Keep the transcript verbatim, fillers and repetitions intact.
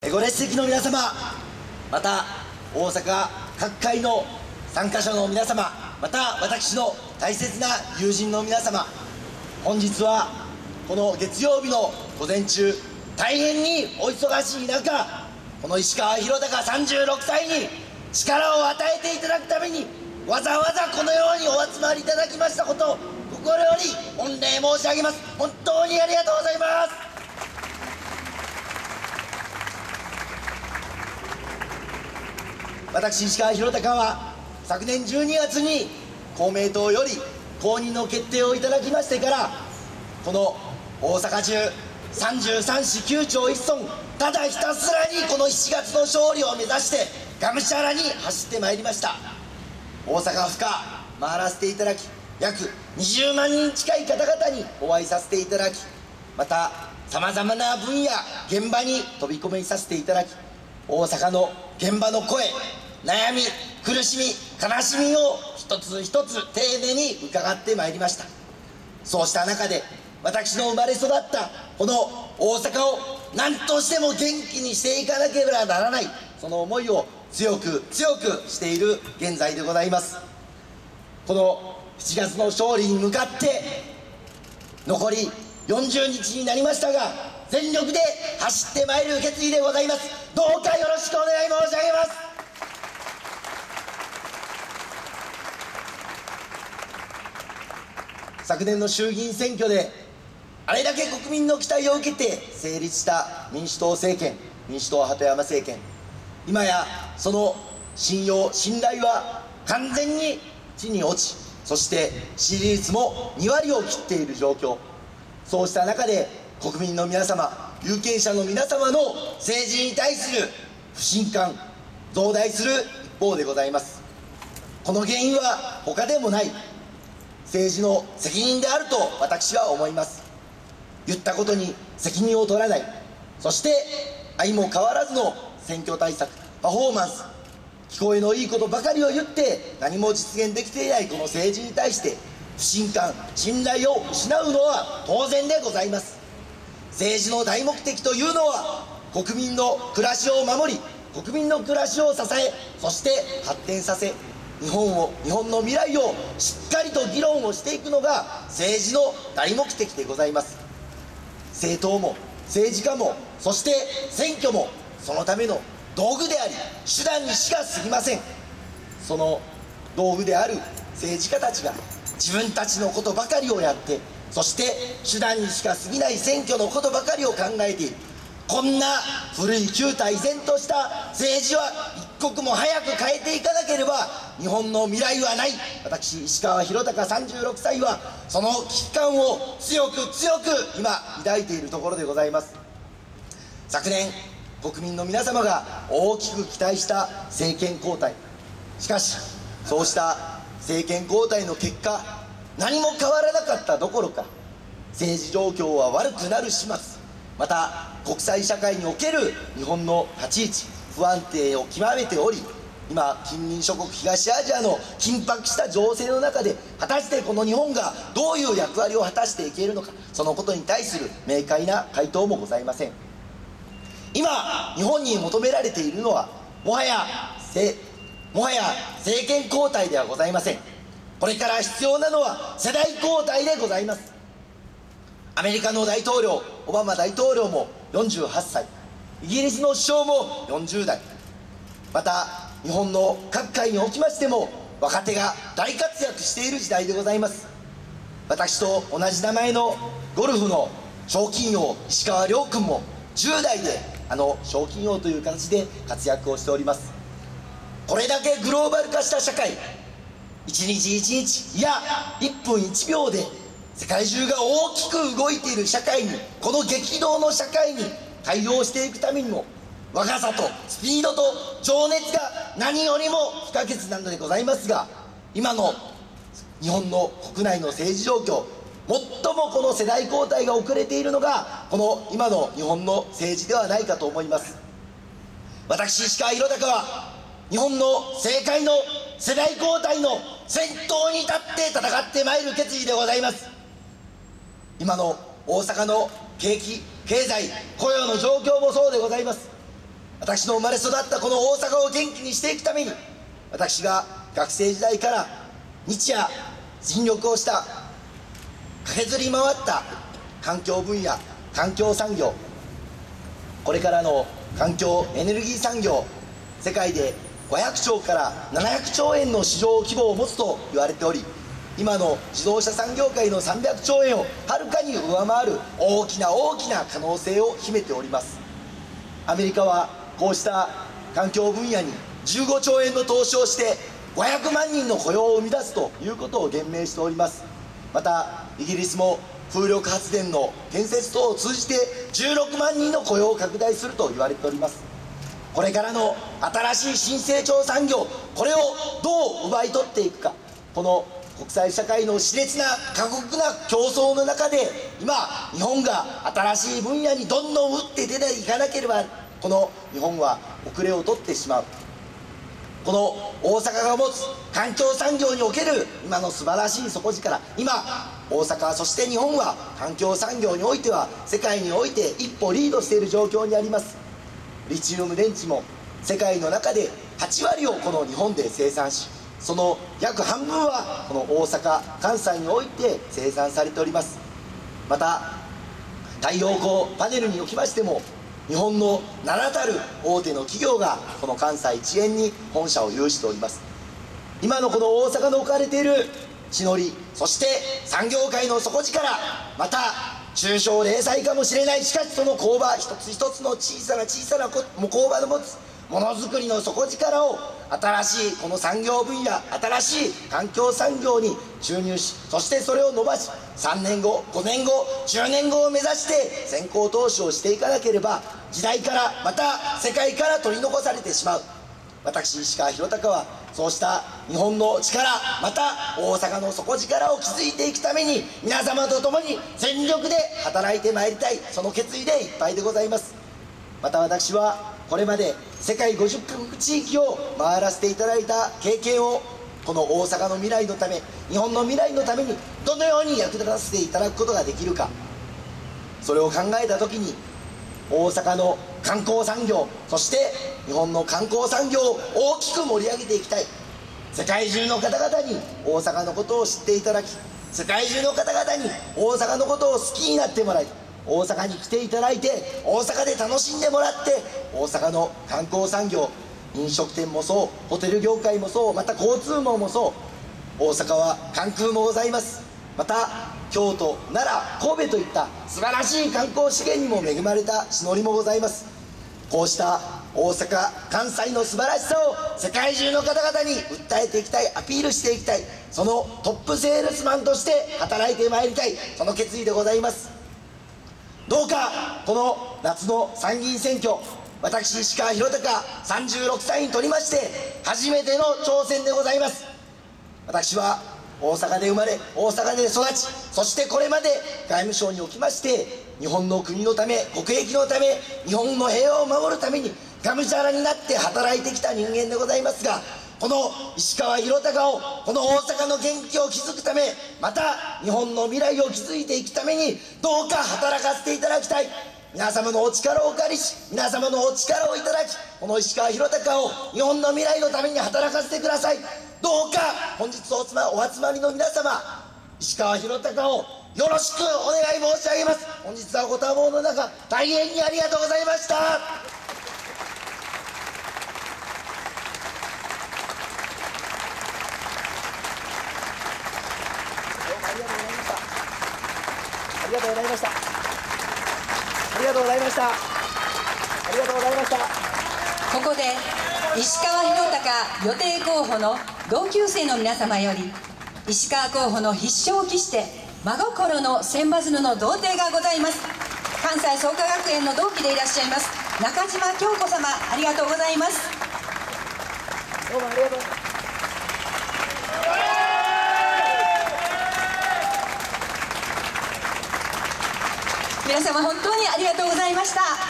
ご列席の皆様、また大阪各界の参加者の皆様、また私の大切な友人の皆様、本日はこの月曜日の午前中、大変にお忙しい中、この石川博崇さんじゅうろくさいに力を与えていただくためにわざわざこのようにお集まりいただきましたことを心より御礼申し上げます。本当にありがとうございます。私、石川博崇は昨年じゅうにがつに公明党より公認の決定をいただきましてから、この大阪中さんじゅうさんしきゅう町一村、ただひたすらにこのしちがつの勝利を目指してがむしゃらに走ってまいりました。大阪府下回らせていただき、約にじゅうまんにん近い方々にお会いさせていただき、またさまざまな分野現場に飛び込みさせていただき、大阪の現場の声、悩み、苦しみ、悲しみを一つ一つ丁寧に伺ってまいりました。そうした中で私の生まれ育ったこの大阪を何としても元気にしていかなければならない、その思いを強く強くしている現在でございます。このしちがつの勝利に向かって残りよんじゅうにちになりましたが、全力で走ってまいる決意でございます。どうかよろしくお願い申し上げます。昨年の衆議院選挙であれだけ国民の期待を受けて成立した民主党政権、民主党鳩山政権、今やその信用信頼は完全に地に落ち、そして支持率もにわりを切っている状況。そうした中で国民の皆様、有権者の皆様の政治に対する不信感増大する一方でございます。この原因は他でもない政治の責任であると私は思います。言ったことに責任を取らない、そして相も変わらずの選挙対策、パフォーマンス、聞こえのいいことばかりを言って何も実現できていないこの政治に対して不信感、信頼を失うのは当然でございます。政治の大目的というのは国民の暮らしを守り、国民の暮らしを支え、そして発展させ、日本を日本の未来をしっかりと議論をしていくのが政治の大目的でございます。政党も政治家も、そして選挙もそのための道具であり手段にしか過ぎません。その道具である政治家たちが自分たちのことばかりをやって、そして手段にしか過ぎない選挙のことばかりを考えている、こんな古い旧態依然とした政治は一刻も早く変えていかなければ日本の未来はない。私、石川博崇さんじゅうろくさいはその危機感を強く強く今抱いているところでございます。昨年国民の皆様が大きく期待した政権交代、しかしそうした政権交代の結果、何も変わらなかったどころか政治状況は悪くなる始末、また国際社会における日本の立ち位置不安定を極めており、今近隣諸国東アジアの緊迫した情勢の中で果たしてこの日本がどういう役割を果たしていけるのか、そのことに対する明快な回答もございません。今日本に求められているのはもはやもはや政権交代ではございません。これから必要なのは世代交代でございます。アメリカの大統領オバマ大統領もよんじゅうはっさい、イギリスの首相もよんじゅうだい、また日本の各界におきましても若手が大活躍している時代でございます。私と同じ名前のゴルフの賞金王石川遼君もじゅうだいであの賞金王という形で活躍をしております。これだけグローバル化した社会、一日一日いやいっぷんいちびょうで世界中が大きく動いている社会に、この激動の社会に対応していくためにも若さとスピードと情熱が何よりも不可欠なのでございますが、今の日本の国内の政治状況、最もこの世代交代が遅れているのがこの今の日本の政治ではないかと思います。私、石川博崇は日本の政界の世代交代の先頭に立って戦ってまいる決意でございます。今の大阪の景気、経済、雇用の状況もそうでございます。 私の生まれ育ったこの大阪を元気にしていくために、私が学生時代から日夜尽力をした駆けずり回った環境分野、環境産業、これからの環境エネルギー産業、世界でごひゃくちょうからななひゃくちょうえんの市場規模を持つと言われており、今の自動車産業界のさんびゃくちょうえんをはるかに上回る大きな大きな可能性を秘めております。アメリカはこうした環境分野にじゅうごちょうえんの投資をしてごひゃくまんにんの雇用を生み出すということを言明しております。またイギリスも風力発電の建設等を通じてじゅうろくまんにんの雇用を拡大すると言われております。これからの新しい新成長産業、これをどう奪い取っていくか、この国際社会の熾烈な過酷な競争の中で、今日本が新しい分野にどんどん打って出ていかなければ、この日本は遅れを取ってしまう。この大阪が持つ環境産業における今の素晴らしい底力、今大阪、そして日本は環境産業においては世界において一歩リードしている状況にあります。リチウム電池も世界の中ではちわりをこの日本で生産し、その約半分はこの大阪・関西において生産されております。また太陽光パネルにおきましても、日本の名だたる大手の企業がこの関西一円に本社を有しております。今のこの大阪の置かれている地の利、そして産業界の底力、また中小零細かもしれない、しかしその工場一つ一つの小さな小さな工場の持つものづくりの底力を新しいこの産業分野、新しい環境産業に注入し、そしてそれを伸ばし、さんねんご、ごねんご、じゅうねんごを目指して先行投資をしていかなければ、時代からまた世界から取り残されてしまう。私石川博隆はそうした日本の力、また大阪の底力を築いていくために、皆様と共に全力で働いてまいりたい、その決意でいっぱいでございます。また私はこれまで世界ごじゅっかこく地域を回らせていただいた経験を、この大阪の未来のため、日本の未来のためにどのように役立たせていただくことができるか、それを考えた時に大阪の観光産業、そして日本の観光産業を大きく盛り上げていきたい。世界中の方々に大阪のことを知っていただき、世界中の方々に大阪のことを好きになってもらい、大阪に来ていただいて大阪で楽しんでもらって、大阪の観光産業、飲食店もそう、ホテル業界もそう、また交通網もそう、大阪は関空もございます。また京都、奈良、神戸といった素晴らしい観光資源にも恵まれた地の利もございます。こうした大阪・関西の素晴らしさを世界中の方々に訴えていきたい、アピールしていきたい、そのトップセールスマンとして働いてまいりたい、その決意でございます。どうかこの夏の参議院選挙、私石川博隆さんじゅうろくさいにとりまして初めての挑戦でございます。私は大阪で生まれ、大阪で育ち、そしてこれまで外務省におきまして日本の国のため、国益のため、日本の平和を守るためにがむしゃらになって働いてきた人間でございますが、この石川博隆を、この大阪の元気を築くため、また日本の未来を築いていくためにどうか働かせていただきたい。皆様のお力をお借りし、皆様のお力をいただき、この石川博隆を日本の未来のために働かせてください。どうか本日おつまお集まりの皆様、石川博隆をよろしくお願い申し上げます。本日はご多忙の中、大変にありがとうございました。ありがとうございました。ありがとうございました。ありがとうございました。 ここで石川博隆予定候補の同級生の皆様より、石川候補の必勝を期して真心の千羽鶴の贈呈がございます。関西創価学園の同期でいらっしゃいます中島京子様、ありがとうございます。 どうもありがとう。 皆様本当にありがとうございました。